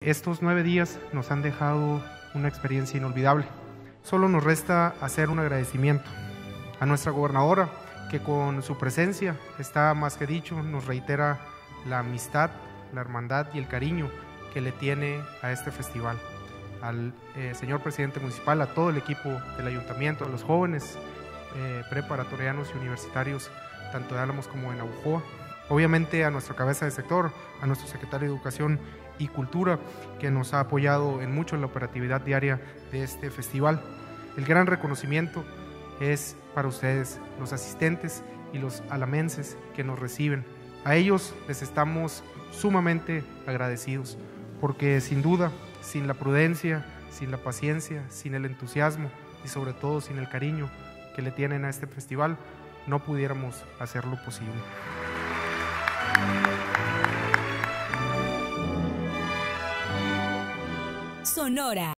Estos 9 días nos han dejado una experiencia inolvidable. Solo nos resta hacer un agradecimiento a nuestra gobernadora, que con su presencia, está más que dicho, nos reitera la amistad, la hermandad y el cariño que le tiene a este festival. Al señor presidente municipal, a todo el equipo del ayuntamiento, a los jóvenes preparatorianos y universitarios, tanto de Álamos como de Navojoa. Obviamente a nuestra cabeza de sector, a nuestro secretario de Educación y Cultura, que nos ha apoyado en mucho en la operatividad diaria de este festival. El gran reconocimiento es para ustedes, los asistentes y los alamenses que nos reciben. A ellos les estamos sumamente agradecidos, porque sin duda, sin la prudencia, sin la paciencia, sin el entusiasmo y sobre todo sin el cariño que le tienen a este festival, no pudiéramos hacerlo posible. Sonora.